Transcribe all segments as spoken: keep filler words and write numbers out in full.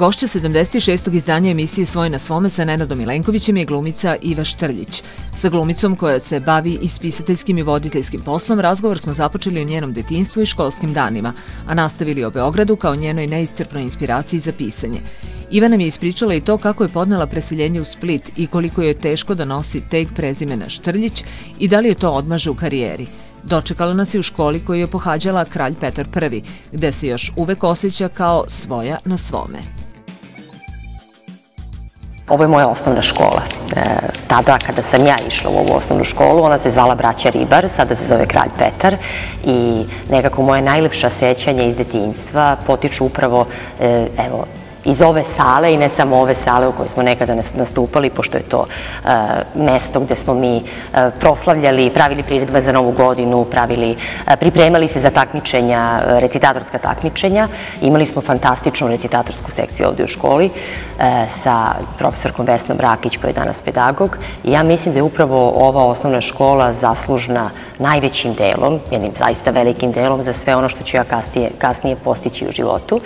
Gošća sedamdeset šestog izdanja emisije Svoj na svome sa Nenadom Milenkovićem je glumica Iva Štrljić. Sa glumicom koja se bavi i spisateljskim i voditeljskim poslom, razgovor smo započeli o njenom detinjstvu i školskim danima, a nastavili o Beogradu kao njenoj neiscrpnoj inspiraciji za pisanje. Iva nam je ispričala i to kako je podnela preseljenje u Split i koliko je teško da nosi tag prezimena Štrljić i da li je to odmaže u karijeri. Dočekala nas je u školi koju je pohađala kralj Petar Prvi, gde se još uvek osjeća kao svoja na svome. Ovo je moja osnovna škola. Tada, kada sam ja išla u ovu osnovnu školu, ona se zvala Braća Ribar, sada se zove Kralj Petar i nekako moje najlepša sećanja iz detinjstva potiču upravo, evo, iz ove sale i ne samo ove sale u kojoj smo nekada nastupali, pošto je to mesto gde smo mi proslavljali, pravili priredbe za Novu godinu, pripremali se za takmičenja, recitatorska takmičenja. Imali smo fantastičnu recitatorsku sekciju ovde u školi sa profesorkom Vesnom Rakić, koja je danas pedagog. I ja mislim da je upravo ova osnovna škola zaslužna najvećim delom, jednim zaista velikim delom, za sve ono što ću ja kasnije postići u životu.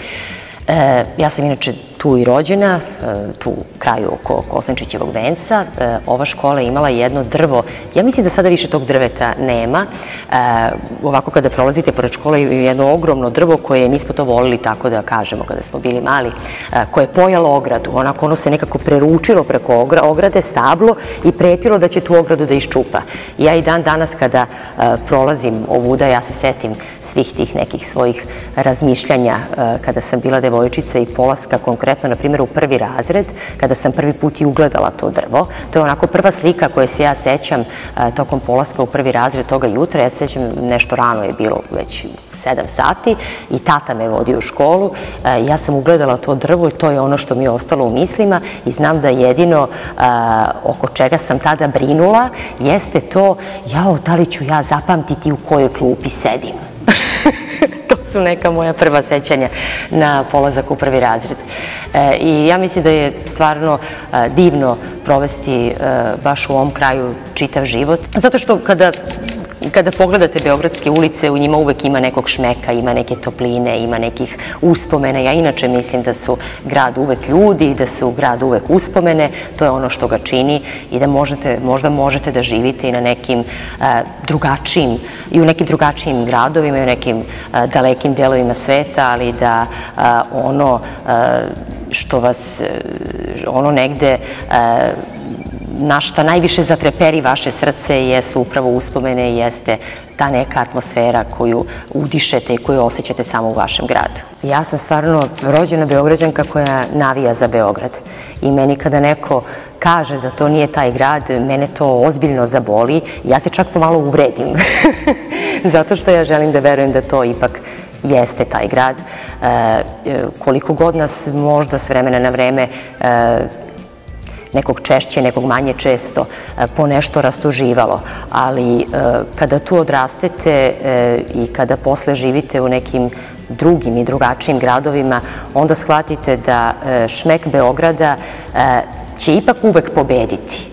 Ja sam inače tu i rođena, tu u kraju oko Kosančićevog venca. Ova škola je imala jedno drvo, ja mislim da sada više tog drveta nema. Ovako kada prolazite pored škole je jedno ogromno drvo koje, mi smo to volili tako da kažemo kada smo bili mali, koje je pojalo ogradu. Onako ono se nekako preručilo preko ograde, stablo i pretilo da će tu ogradu da iščupa. Ja i dan danas kada prolazim ovuda, ja se setim svih tih nekih svojih razmišljanja kada sam bila devojčica i polaska konkretno, na primjer, u prvi razred, kada sam prvi put i ugledala to drvo. To je onako prva slika koje se ja sećam tokom polaska u prvi razred toga jutra. Ja se sećam, nešto rano je bilo, već sedam sati i tata me vodi u školu. Ja sam ugledala to drvo i to je ono što mi je ostalo u mislima i znam da jedino oko čega sam tada brinula jeste to, jao, da li ću ja zapamtiti u kojoj klupi sedim. To su neka moja prva sećanja na polazak u prvi razred. I ja mislim da je stvarno divno provesti baš u ovom kraju čitav život. Zato što kada Kada pogledate beogradske ulice, u njima uvek ima nekog šmeka, ima neke topline, ima nekih uspomena. Ja inače mislim da su grad uvek ljudi, da su grad uvek uspomene. To je ono što ga čini i da možda možete da živite i na nekim drugačijim, i u nekim drugačijim gradovima i u nekim dalekim delovima sveta, ali da ono što vas, ono negde na šta najviše zatreperi vaše srce jesu upravo uspomene i jeste ta neka atmosfera koju udišete i koju osjećate samo u vašem gradu. Ja sam stvarno rođena Beograđanka koja navija za Beograd i meni kada neko kaže da to nije taj grad, mene to ozbiljno zaboli. Ja se čak pomalo uvredim, zato što ja želim da verujem da to ipak jeste taj grad. Koliko god nas možda s vremena na vreme nekog češće, nekog manje često, po nešto rastuživalo. Ali kada tu odrastete i kada posle živite u nekim drugim i drugačijim gradovima, onda shvatite da šmek Beograda će ipak uvek pobediti.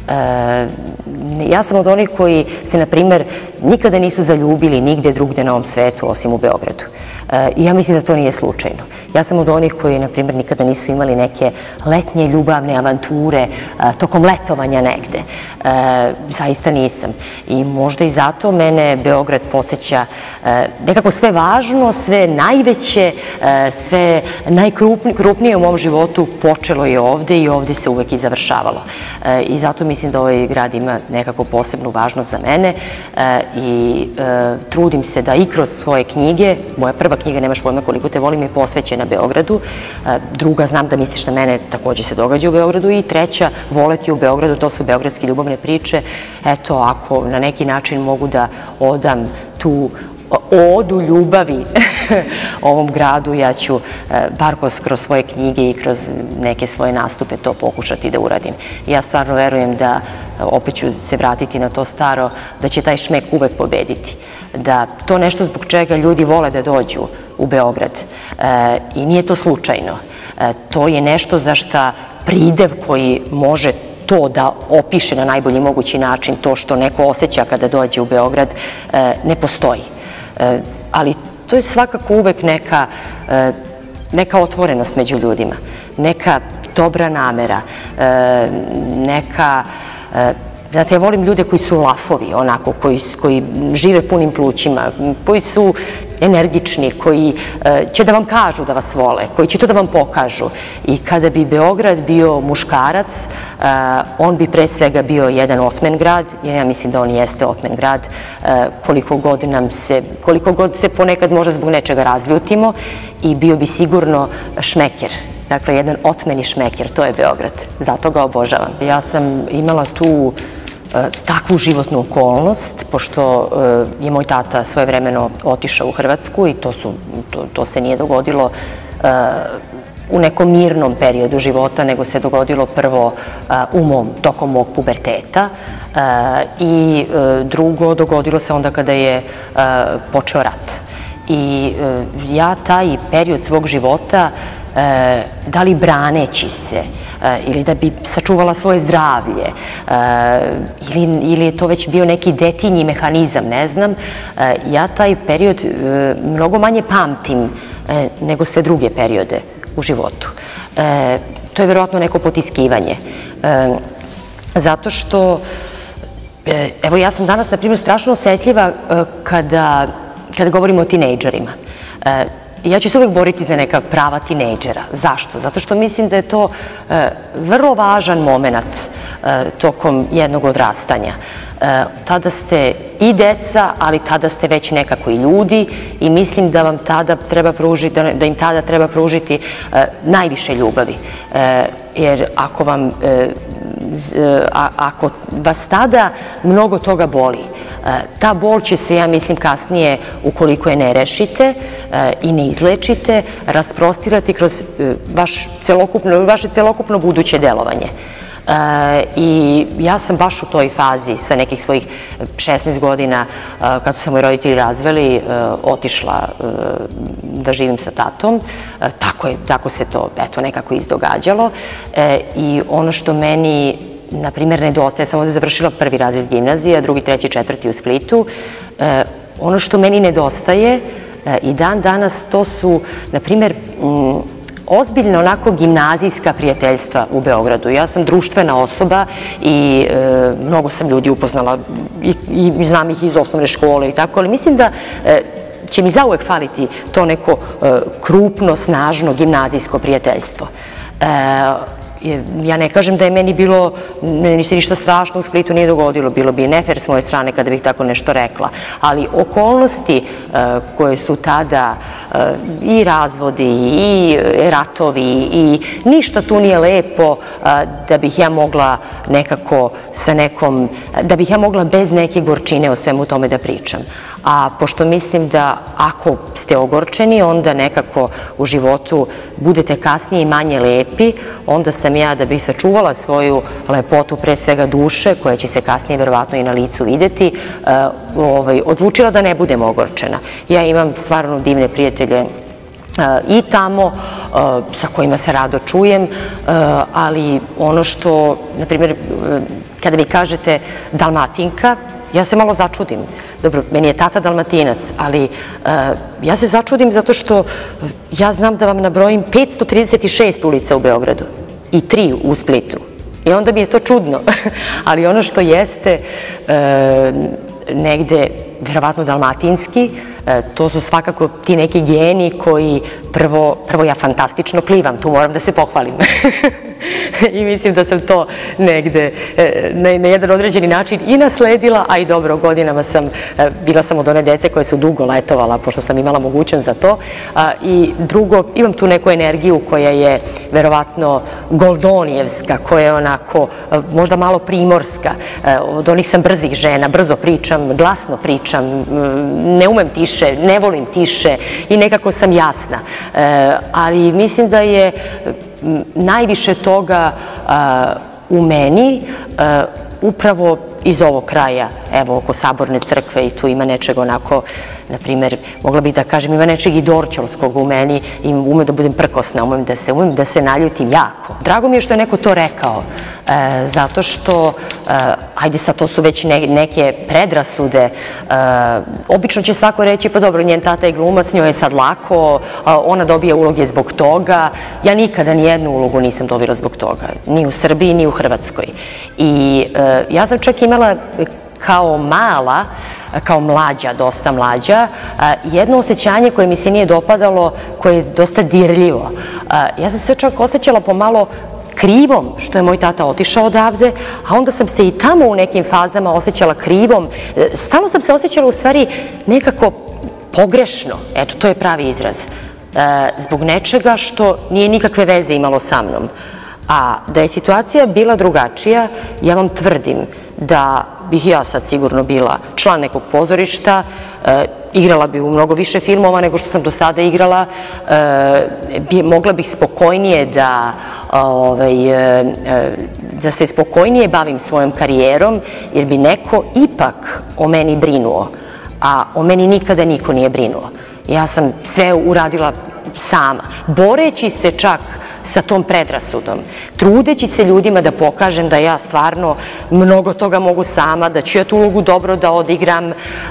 Ja sam od onih koji se, na primer, nikada nisu zaljubili nigde drugde na ovom svetu osim u Beogradu. I ja mislim da to nije slučajno. Ja sam od onih koji, na primjer, nikada nisu imali neke letnje ljubavne avanture tokom letovanja negde. Zaista nisam. I možda i zato mene Beograd podsjeća nekako sve važno, sve najveće, sve najkrupnije u mom životu počelo je ovde i ovde se uvek i završavalo. I zato mislim da ovaj grad ima nekako posebnu važnost za mene i trudim se da i kroz svoje knjige, moja prva knjiga Nemaš pojma koliko te volim je posvećena Beogradu, druga Znam da misliš na mene takođe se događa u Beogradu i treća Voleti u Beogradu, to su beogradske ljubavne priče. Eto, ako na neki način mogu da odam tu odu ljubavi ovom gradu, ja ću bar kroz svoje knjige i kroz neke svoje nastupe to pokušati da uradim. Ja stvarno verujem da, opet ću se vratiti na to staro, da će taj šmek uvek pobediti. Da to nešto zbog čega ljudi vole da dođu u Beograd i nije to slučajno. To je nešto za šta pridev koji može to da opiše na najbolji mogući način, to što neko osjeća kada dođe u Beograd, ne postoji. Ali to je svakako uvek neka neka otvorenost među ljudima, neka dobra namera, neka... Znate, ja volim ljude koji su lafovi, onako, koji žive punim plućima, koji su energični, koji će da vam kažu da vas vole, koji će to da vam pokažu. I kada bi Beograd bio muškarac, on bi pre svega bio jedan otmen grad, jer ja mislim da on jeste otmen grad, koliko god nam se, koliko god se ponekad možda zbog nečega razljutimo, i bio bi sigurno šmeker. Dakle, jedan otmeni šmeker, to je Beograd. Zato ga obožavam. Ja sam imala tu takvu životnu okolnost, pošto je moj tata svojevremeno otišao u Hrvatsku i to se nije dogodilo u nekom mirnom periodu života, nego se dogodilo prvo u mom, tokom mog puberteta, i drugo, dogodilo se onda kada je počeo rat. I ja taj period svog života, da li braneći se, ili da bi sačuvala svoje zdravlje, ili je to već bio neki detinji mehanizam, ne znam, ja taj period mnogo manje pamtim nego sve druge periode u životu. To je verovatno neko potiskivanje. Zato što, evo, ja sam danas, na primjer, strašno osetljiva kada kada govorimo o tinejdžerima. Ja ću se uvek boriti za neka prava tinejdžera. Zašto? Zato što mislim da je to vrlo važan moment tokom jednog odrastanja. Tada ste i deca, ali tada ste već nekako i ljudi, i mislim da vam tada treba pružiti, da im tada treba pružiti najviše ljubavi. Jer ako vam, ako vas tada mnogo toga boli, ta bol će se, ja mislim, kasnije, ukoliko je ne rešite i ne izlečite, rasprostirati kroz vaše celokupno buduće delovanje. I ja sam baš u toj fazi sa nekih svojih šesnaest godina, kad su se moji roditelji razveli, otišla da živim sa tatom. Tako se to, eto, nekako izdogađalo. I ono što meni, na primjer, nedostaje, ja sam ovdje završila prvi razred gimnazije, drugi, treći, četvrti u Splitu. Ono što meni nedostaje i dan danas, to su, na primjer, ozbiljno onako gimnazijska prijateljstva u Beogradu. Ja sam društvena osoba i mnogo sam ljudi upoznala i znam ih iz osnovne škole i tako, ali mislim da će mi zauvek faliti to neko krupno, snažno gimnazijsko prijateljstvo. Ja ne kažem da je meni bilo, meni se ništa strašno u Splitu nije dogodilo, bilo bi nefer s moje strane kada bih tako nešto rekla, ali okolnosti koje su tada, i razvodi, i ratovi, i ništa tu nije lepo da bih ja mogla nekako sa nekom, da bih ja mogla bez neke gorčine o svemu tome da pričam. A pošto mislim da ako ste ogorčeni, onda nekako u životu budete kasnije i manje lepi, onda sam ja, da bih sačuvala svoju lepotu, pre svega duše, koja će se kasnije verovatno i na licu videti, odlučila da ne budem ogorčena. Ja imam stvarno divne prijatelje i tamo, sa kojima se rado čujem, ali ono što, na primjer, kada mi kažete Dalmatinka, ja se malo začudim. Dobro, meni je tata Dalmatinac, ali ja se začudim zato što ja znam da vam nabrojim petsto trideset šest ulica u Beogradu i tri u Splitu. I onda mi je to čudno. Ali ono što jeste negde, verovatno dalmatinski, to su svakako ti neki geni koji, prvo ja fantastično plivam, tu moram da se pohvalim. I mislim da sam to negde na jedan određeni način i nasledila, a i dobro, godinama sam, bila sam od one dece koje su dugo letovala, pošto sam imala mogućnost za to. I drugo, imam tu neku energiju koja je verovatno goldonijevska, koja je onako možda malo primorska. Od onih sam brzih žena, brzo pričam, glasno pričam, ne umem tiše, ne volim tiše i nekako sam jasna. Ali mislim da je najviše toga u meni upravo iz ovog kraja evo, oko Saborne crkve i tu ima nečeg onako, na primjer, mogla bih da kažem, ima nečeg i dorčolskog u meni i umem da budem prkosna, umem da se, umem da se naljutim jako. Drago mi je što je neko to rekao, e, zato što, e, ajde sad, to su već ne, neke predrasude, e, obično će svako reći, pa dobro, njen tata je glumac, njoj je sad lako, ona dobija uloge zbog toga. Ja nikada ni jednu ulogu nisam dobila zbog toga, ni u Srbiji, ni u Hrvatskoj. I e, ja sam čak imala kao mala, kao mlađa, dosta mlađa, jedno osjećanje koje mi se nije dopadalo, koje je dosta dirljivo. Ja sam se čak osjećala pomalo krivom što je moj tata otišao odavde, a onda sam se i tamo u nekim fazama osjećala krivom. Stalno sam se osjećala u stvari nekako pogrešno, eto, to je pravi izraz, zbog nečega što nije nikakve veze imalo sa mnom. A da je situacija bila drugačija, ja vam tvrdim da bih ja sad sigurno bila član nekog pozorišta, e, igrala bi u mnogo više filmova nego što sam do sada igrala, e, bi, mogla bih spokojnije da, ovaj, e, da se spokojnije bavim svojom karijerom, jer bi neko ipak o meni brinuo, a o meni nikada niko nije brinuo. Ja sam sve uradila sama, boreći se čak sa tom predrasudom, trudeći se ljudima da pokažem da ja stvarno mnogo toga mogu sama, da ću ja tu ulogu dobro da odigram. E,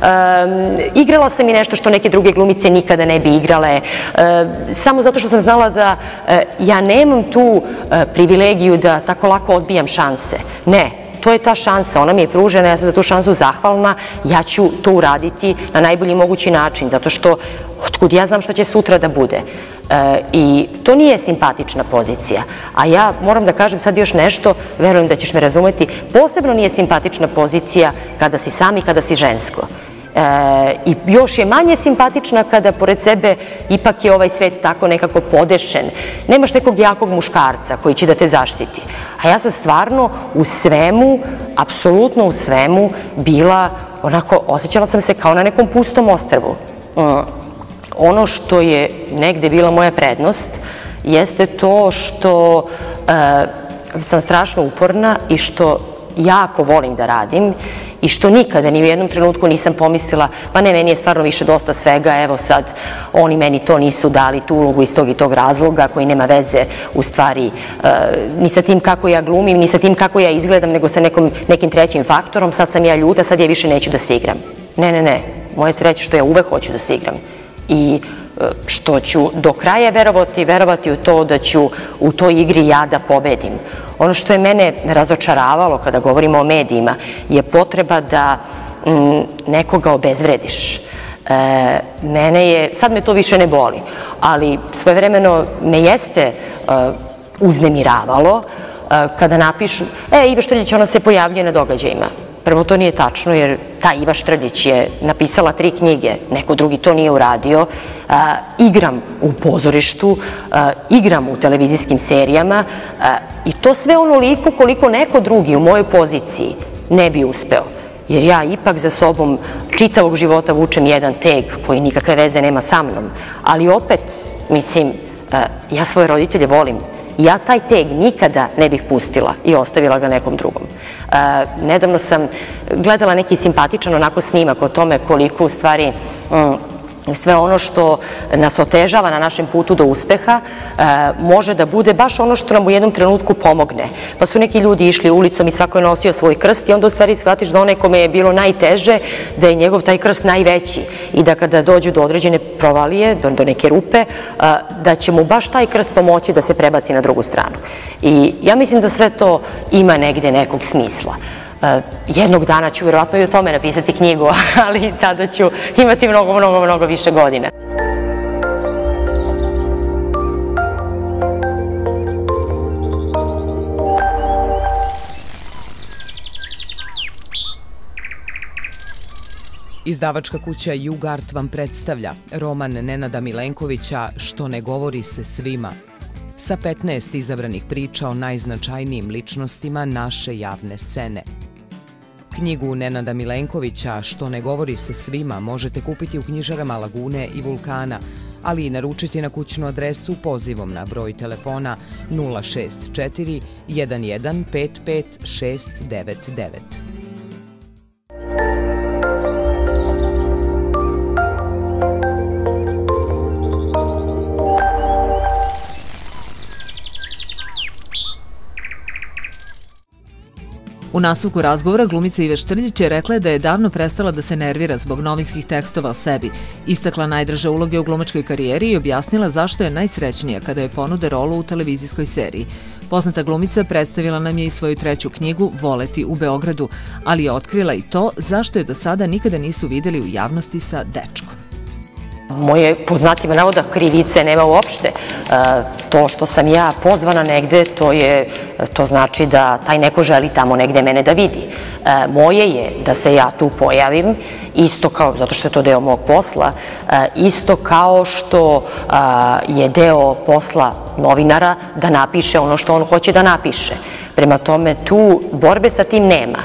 igrala sam i nešto što neke druge glumice nikada ne bi igrale, e, samo zato što sam znala da e, ja nemam tu e, privilegiju da tako lako odbijam šanse. Ne, to je ta šansa, ona mi je pružena, ja sam za tu šansu zahvalna, ja ću to uraditi na najbolji mogući način, zato što otkud ja znam šta će sutra da bude. E, I to nije simpatična pozicija. A ja moram da kažem sad još nešto, verujem da ćeš me razumeti, posebno nije simpatična pozicija kada si sam i kada si žensko. E, I još je manje simpatična kada pored sebe ipak je ovaj svet tako nekako podešen. Nemaš nekog jakog muškarca koji će da te zaštiti. A ja sam stvarno u svemu, apsolutno u svemu bila onako, osjećala sam se kao na nekom pustom ostrvu. Mm. Ono što je negde bila moja prednost jeste to što e, sam strašno uporna i što jako volim da radim i što nikada ni u jednom trenutku nisam pomislila pa ne, meni je stvarno više dosta svega, evo sad oni meni to nisu dali, tu ulogu iz tog i tog razloga koji nema veze u stvari e, ni sa tim kako ja glumim, ni sa tim kako ja izgledam, nego sa nekom, nekim trećim faktorom, sad sam ja ljuta, sad ja više neću da se igram. Ne, ne, ne, moje sreće što ja uvek hoću da se igram. I što ću do kraja verovati, verovati u to da ću u toj igri ja da pobedim. Ono što je mene razočaravalo kada govorimo o medijima je potreba da m, nekoga obezvrediš. E, mene je, sad me to više ne boli, ali svojevremeno me jeste e, uznemiravalo e, kada napišu, e, Iva Štrljić, ona se pojavljuje na događajima. Prvo, to nije tačno, jer ta Iva Štrljić je napisala tri knjige, neko drugi to nije uradio. E, igram u pozorištu, e, igram u televizijskim serijama e, i to sve onoliko koliko neko drugi u mojoj poziciji ne bi uspeo. Jer ja ipak za sobom čitavog života vučem jedan teg koji nikakve veze nema sa mnom. Ali opet, mislim, e, ja svoje roditelje volim. Ja taj teg nikada ne bih pustila i ostavila ga nekom drugom. E, nedavno sam gledala neki simpatičan onako snimak o tome koliko u stvari mm, sve ono što nas otežava na našem putu do uspeha e, može da bude baš ono što nam u jednom trenutku pomogne. Pa su neki ljudi išli ulicom i svako je nosio svoj krst i onda u stvari shvatiš da onaj kome je bilo najteže, da je njegov taj krst najveći i da kada dođu do određene provalije, do, do neke rupe, e, da će mu baš taj krst pomoći da se prebaci na drugu stranu. I ja mislim da sve to ima negde nekog smisla. Jednog dana ću vjerovatno i o tome napisati knjigu, ali tada ću imati mnogo, mnogo, mnogo više godina. Izdavačka kuća Jugart vam predstavlja roman Nenada Milenkovića Što ne govori se svima, sa petnaest izabranih priča o najznačajnijim ličnostima naše javne scene. Knjigu Nenada Milenkovića Što ne govori se svima možete kupiti u knjižarama Lagune i Vulkana, ali i naručiti na kućnu adresu pozivom na broj telefona nula šest četiri jedan jedan pet pet šest devet devet. U nastavku razgovora glumica Iva Štrljić je rekla da je davno prestala da se nervira zbog novinskih tekstova o sebi, istakla najdraže uloge u glumačkoj karijeri i objasnila zašto je najsrećnija kada je ponude rolu u televizijskoj seriji. Poznata glumica predstavila nam je i svoju treću knjigu Voleti u Beogradu, ali je otkrila i to zašto je do sada nikada nisu videli u javnosti sa dečkom. Moje, po znacima navoda, krivice nema uopšte. To što sam ja pozvana negde, to je, to znači da taj neko želi tamo negde mene da vidi. Moje je da se ja tu pojavim, isto kao, zato što je to deo mog posla, isto kao što je deo posla novinara da napiše ono što on hoće da napiše. Prema tome, tu borbe sa tim nema.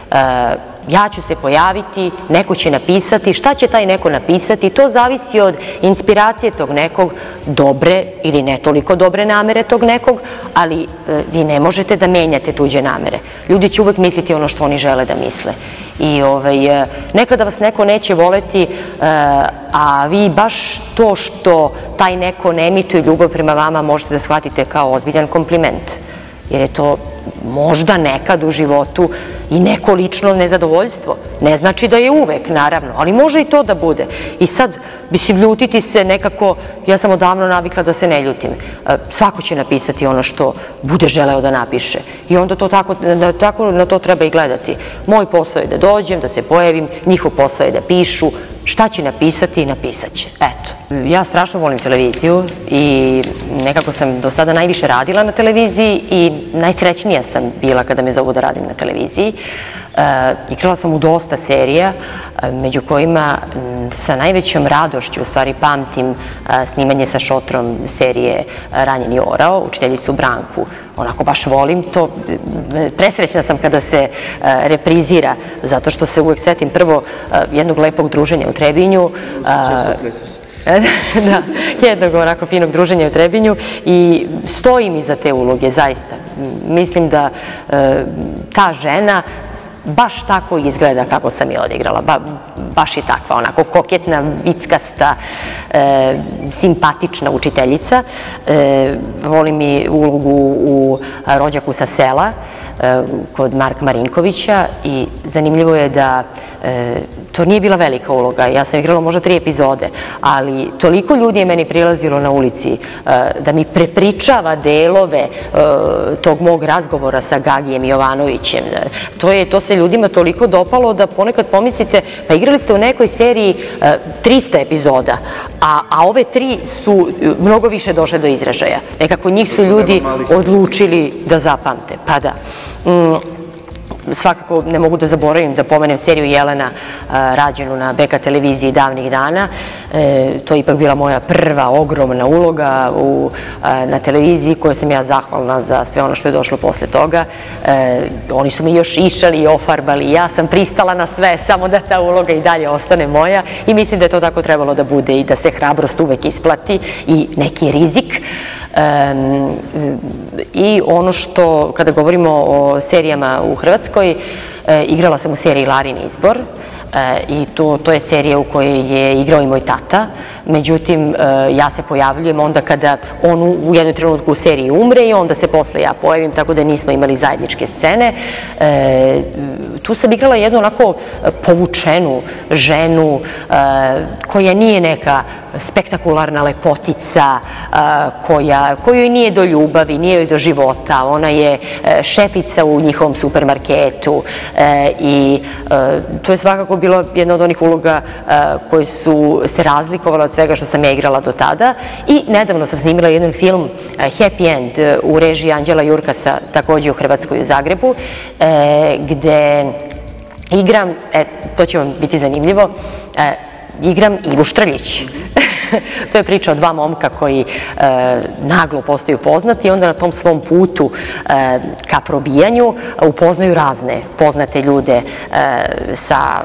Ja ću se pojaviti, neko će napisati, šta će taj neko napisati, to zavisi od inspiracije tog nekog, dobre ili ne toliko dobre namere tog nekog, ali vi ne možete da menjate tuđe namere. Ljudi će uvek misliti ono što oni žele da misle. I nekada vas neko neće voleti, a vi baš to što taj neko ne emituje ljubav prema vama možete da shvatite kao ozbiljan kompliment. Jer je to možda nekad u životu i neko lično nezadovoljstvo. Ne znači da je uvek, naravno, ali može i to da bude. I sad, mislim, ljutiti se nekako, ja sam odavno navikla da se ne ljutim. Svako će napisati ono što bude želeo da napiše. I onda to tako, tako na to treba i gledati. Moj posao je da dođem, da se pojavim, njihov posao je da pišu, šta će napisati, napisat će. Eto. Ja strašno volim televiziju i nekako sam do sada najviše radila na televiziji i najsrećnija sam bila kada me zovu da radim na televiziji. Igrala sam u dosta serija, među kojima sa najvećom radošću u stvari pamtim snimanje sa Šotrom serije Ranjeni orao, učiteljicu Branku. Onako baš volim to. Presrećna sam kada se reprizira, zato što se uvek setim prvo jednog lepog druženja u Trebinju. Da, jednog onako finog druženja u Trebinju i stojim iza te uloge, zaista. Mislim da ta žena baš tako izgleda kako sam je odigrala. Baš je takva, onako koketna, vickasta, simpatična učiteljica. Volim i ulogu u Rođaku sa sela kod Marka Marinkovića i zanimljivo je da to nije bila velika uloga. Ja sam igrala možda tri epizode, ali toliko ljudi je meni prilazilo na ulici da mi prepričava delove tog mog razgovora sa Gagijem Jovanovićem. To je, to se ljudima toliko dopalo da ponekad pomislite, pa igrali ste u nekoj seriji trista epizoda, a, a ove tri su mnogo više došle do izražaja. Nekako njih su ljudi odlučili da zapamte. Pa da. Mm. Svakako ne mogu da zaboravim da pomenem seriju Jelena rađenu na B K televiziji davnih dana. To je ipak bila moja prva ogromna uloga na televiziji kojoj sam ja zahvalna za sve ono što je došlo posle toga. Oni su mi još išali i ofarbali. Ja sam pristala na sve, samo da ta uloga i dalje ostane moja i mislim da je to tako trebalo da bude i da se hrabrost uvek isplati i neki rizik. I ono što, kada govorimo o serijama u Hrvatskoj, igrala sam u seriji Larin izbor i to, to je serija u kojoj je igrao i moj tata. Međutim, ja se pojavljujem onda kada on u jednom trenutku u seriji umre i onda se posle ja pojavim, tako da nismo imali zajedničke scene. Tu sam igrala jednu onako povučenu ženu koja nije neka spektakularna lepotica, koja, kojoj nije do ljubavi, nije joj do života. Ona je šefica u njihovom supermarketu i to je svakako bilo jedna od onih uloga koje su se razlikovale od svega što sam ja igrala do tada. I nedavno sam snimila jedan film Happy End u režiji Anđela Jurkasa, takođe u Hrvatskoj u Zagrebu, gde igram, to će vam biti zanimljivo, igram Ivu Štrljić. To je priča o dva momka koji naglo postaju poznati i onda na tom svom putu ka probijanju upoznaju razne poznate ljude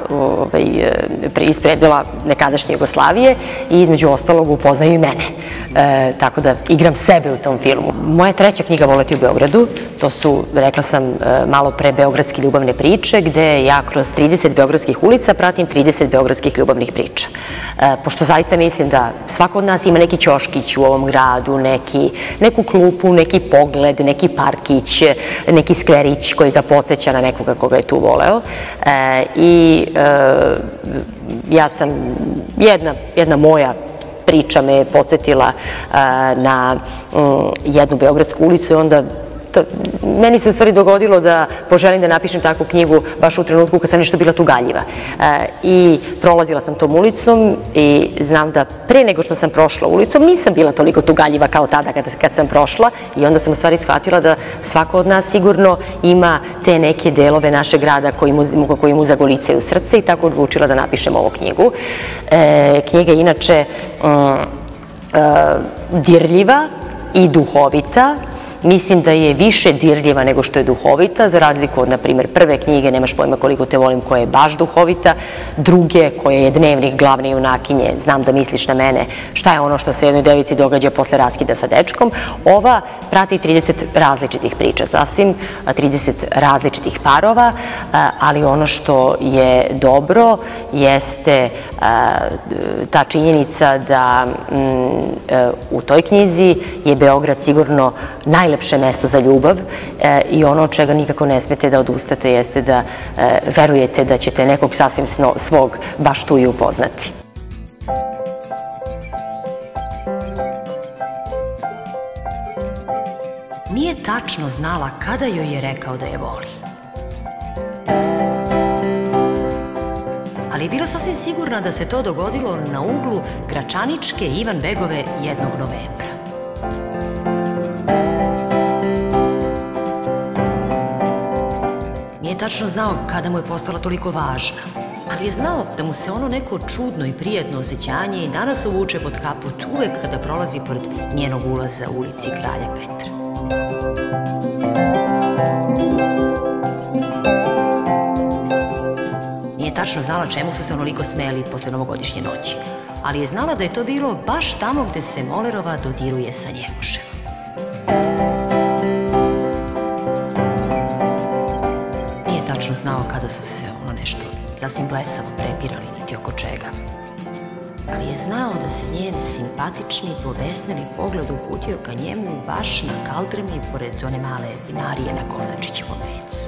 iz predela nekadašnje Jugoslavije i između ostalog upoznaju i mene. tako da igram sebe u tom filmu. Moja treća knjiga Voleti u Beogradu, to su, rekla sam malo pre, beogradske ljubavne priče, gde ja kroz trideset beogradskih ulica pratim trideset beogradskih ljubavnih priča. Pošto zaista mislim da svako od nas ima neki ćoškić u ovom gradu, neku klupu, neki pogled, neki parkić, neki skverić koji ga podsjeća na nekoga koga je tu voleo. I ja sam, jedna moja priča me je podsjetila na jednu beogradsku ulicu i onda meni se u stvari dogodilo da poželim da napišem takvu knjigu baš u trenutku kad sam nešto bila tugaljiva. I prolazila sam tom ulicom i znam da pre nego što sam prošla ulicom nisam bila toliko tugaljiva kao tada kad sam prošla i onda sam u stvari shvatila da svako od nas sigurno ima te neke delove našeg grada koji mu zagolicaju srce i tako odlučila da napišem ovu knjigu. Knjiga je inače dirljiva i duhovita. Mislim da je više dirljiva nego što je duhovita, za razliku od, na primjer, prve knjige Nemaš pojma koliko te volim, koja je baš duhovita, druge, koja je Dnevnik glavne junakinje, Znam da misliš na mene, šta je ono što se jednoj devici događa posle raskida sa dečkom. Ova prati trideset različitih priča, sasvim trideset različitih parova, ali ono što je dobro jeste ta činjenica da u toj knjizi je Beograd sigurno najlepše najlepše mesto za ljubav i ono od čega nikako ne smete da odustate jeste da verujete da ćete nekog sasvim svog baš tu i upoznati. Nije tačno znala kada joj je rekao da je voli. Ali je bila sasvim sigurna da se to dogodilo na uglu Gračaničke i Ivanbegove jednog novembra. Nije tačno znao kada mu je postala toliko važna, ali je znao da mu se ono neko čudno i prijetno osjećanje i danas uvuče pod kaput uvek kada prolazi pored njenog ulaza u ulici Kralja Petra. Nije tačno znala čemu su se onoliko smeli posle novogodišnje noći, ali je znala da je to bilo baš tamo gde se Molerova dodiruje sa Njegoševom. Tačno znao kada su se ono nešto sasvim blesavo prepirali niti oko čega. Ali je znao da se njen simpatični, povesneli pogled uputio ka njemu baš na kaldrmi pored one male vinarije na Kosančićevom vencu.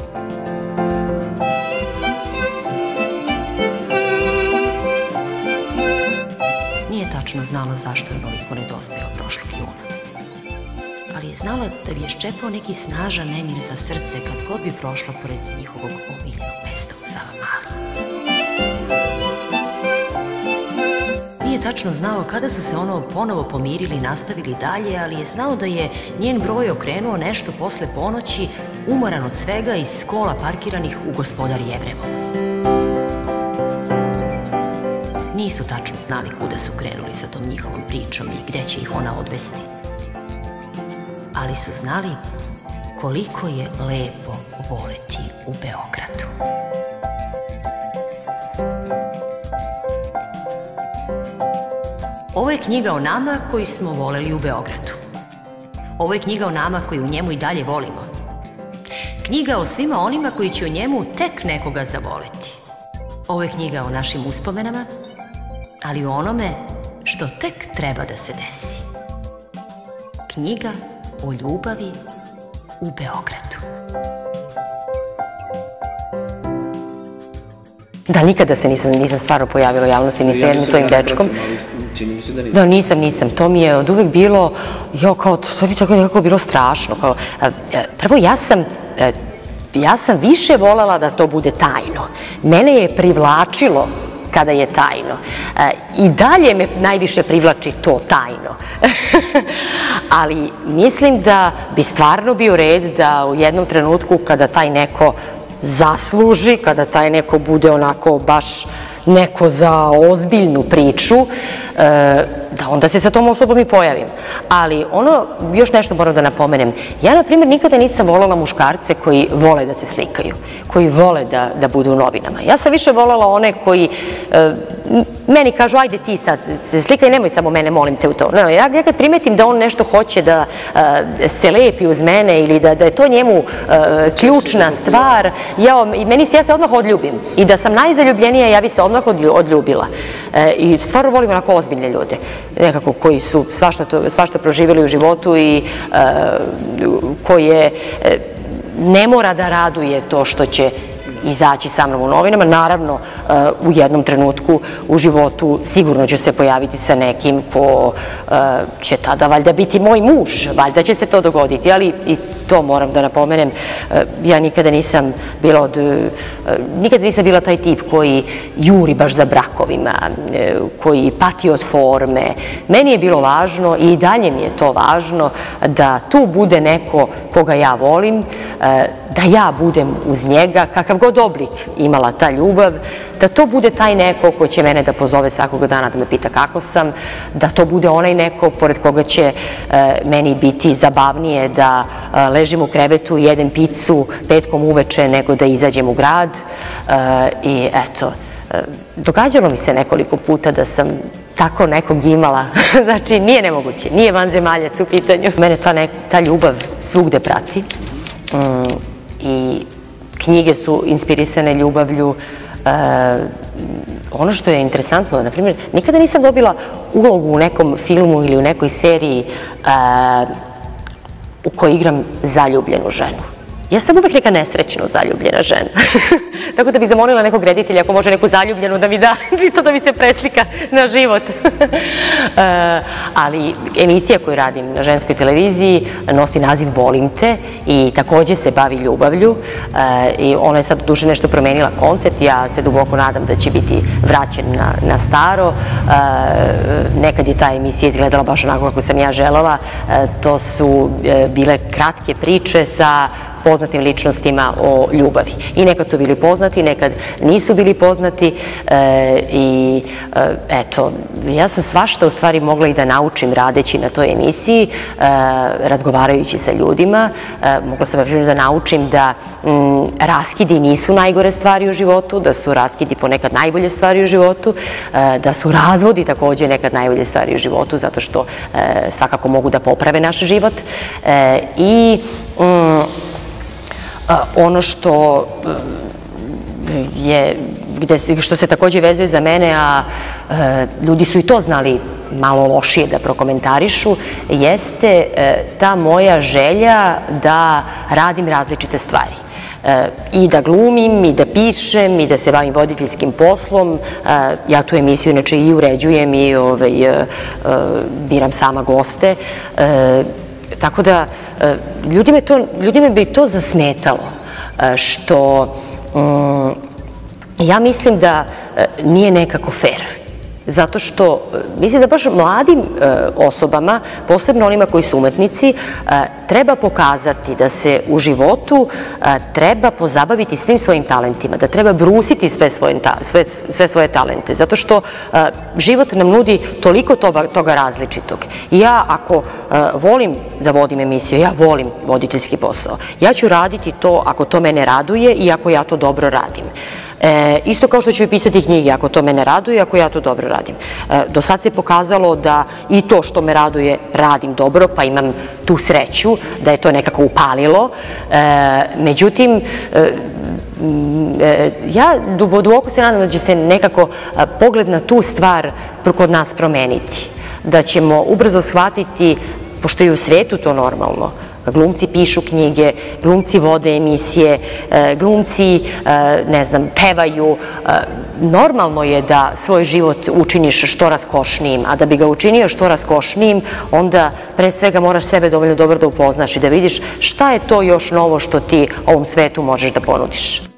Nije tačno znala zašto je onoliko nedostajao prošlog juna. Ali je znala da bi je ščepao neki snažan nemir za srce kad god bi prošla pored njihovog omiljenog mesta u Savamali. Nije tačno znao kada su se ono ponovo pomirili i nastavili dalje, ali je znao da je njen broj okrenuo nešto posle ponoći, umoran od svega iz kola parkiranih u Gospodari Jevrevom. Nisu tačno znali kuda su krenuli sa tom njihovom pričom i gde će ih ona odvesti. Ali su znali koliko je lepo voleti u Beogradu. Ovo je knjiga o nama koji smo voleli u Beogradu. Ovo je knjiga o nama koji u njemu i dalje volimo. Knjiga o svima onima koji će u njemu tek nekoga zavoleti. Ovo je knjiga o našim uspomenama, ali o onome što tek treba da se desi. Knjiga o ljubavi u Beogradu. Da, nikada se nisam stvarno pojavila u javnosti ni sa jednim svojim dečkom. Da, nisam, nisam. To mi je od uvek bilo, jo, kao, to bi tako nekako bilo strašno. Prvo, ja sam, ja sam više voljela da to bude tajno. Mene je privlačilo kada je tajno. I dalje me najviše privlači to tajno. Ali mislim da bi stvarno bio red da u jednom trenutku kada taj neko zasluži, kada taj neko bude onako baš neko za ozbiljnu priču, da onda se sa tom osobom i pojavim. Ali ono, još nešto moram da napomenem, ja na primjer nikada nisam voljela muškarce koji vole da se slikaju, koji vole da budu u novinama. Ja sam više voljela one koji meni kažu ajde ti sad se slikaj, nemoj samo mene, molim te u to. Ja kad primetim da on nešto hoće da se lepi uz mene ili da je to njemu ključna stvar, ja se odmah odljubim i da sam najzaljubljenija ja bi se odmah odljubila. I stvarno volim onako ozbiljne ljude, nekako koji su svašta proživjeli u životu i koje ne mora da raduje to što će izaći sa mnom u novinama. Naravno, u jednom trenutku u životu sigurno ću se pojaviti sa nekim ko će tada valjda biti moj muž, valjda će se to dogoditi, ali i to moram da napomenem, ja nikada nisam bila od, nikada nisam bila taj tip koji juri baš za brakovima, koji pati od forme. Meni je bilo važno i dalje mi je to važno da tu bude neko koga ja volim, da ja budem uz njega, kakav god oblik imala ta ljubav, da to bude taj neko ko će mene da pozove svakoga dana da me pita kako sam, da to bude onaj neko pored koga će meni biti zabavnije da ležim u krevetu i jedem picu petkom uveče nego da izađem u grad. I eto, događalo mi se nekoliko puta da sam tako nekog imala, znači nije nemoguće, nije vanzemaljac u pitanju. Mene ta ljubav svugde prati i knjige su inspirisane ljubavlju. Ono što je interesantno, na primjer, nikada nisam dobila ulogu u nekom filmu ili u nekoj seriji u kojoj igram zaljubljenu ženu. Ja sam uvek neka nesrećno zaljubljena žena. Tako da bih zamolila nekog reditelja ako može neku zaljubljenu da mi da, čisto da mi se preslika na život. Ali emisija koju radim na ženskoj televiziji nosi naziv Volim te i takođe se bavi ljubavlju. I ona je sad duže nešto promenila koncept. Ja se duboko nadam da će biti vraćen na staro. Nekad je ta emisija izgledala baš onako kako sam ja želela. To su bile kratke priče sa poznatim ličnostima o ljubavi. I nekad su bili poznati, nekad nisu bili poznati i eto, ja sam svašta u stvari mogla i da naučim radeći na toj emisiji, razgovarajući sa ljudima. Mogla sam da naučim da raskidi nisu najgore stvari u životu, da su raskidi ponekad najbolje stvari u životu, da su razvodi takođe nekad najbolje stvari u životu, zato što svakako mogu da poprave naš život. I ono što je, što se takođe vezuje za mene, a ljudi su i to znali malo lošije da prokomentarišu, jeste ta moja želja da radim različite stvari. I da glumim, i da pišem, i da se bavim voditeljskim poslom. Ja tu emisiju inače i uređujem i biram sama goste. Tako da, ljudima bi to zasmetalo, što ja mislim da nije nekako fair. Zato što mislim da baš mladim osobama, posebno onima koji su umetnici, treba pokazati da se u životu treba pozabaviti svim svojim talentima, da treba brusiti sve svoje talente, zato što život nam nudi toliko toga različitog. I ja ako volim da vodim emisiju, ja volim voditeljski posao, ja ću raditi to ako to mene raduje i ako ja to dobro radim. Isto kao što ću i pisati knjige ako to mene raduje i ako ja to dobro radim. Do sad se pokazalo da i to što me raduje radim dobro, pa imam tu sreću da je to nekako upalilo. Međutim, ja duboko se nadam da će se nekako pogled na tu stvar kod nas promeniti. Da ćemo ubrzo shvatiti, pošto je u svetu to normalno, glumci pišu knjige, glumci vode emisije, glumci, ne znam, pevaju. Normalno je da svoj život učiniš što raskošnijim, a da bi ga učinio što raskošnijim, onda pre svega moraš sebe dovoljno dobro da upoznaš i da vidiš šta je to još novo što ti ovom svetu možeš da ponudiš.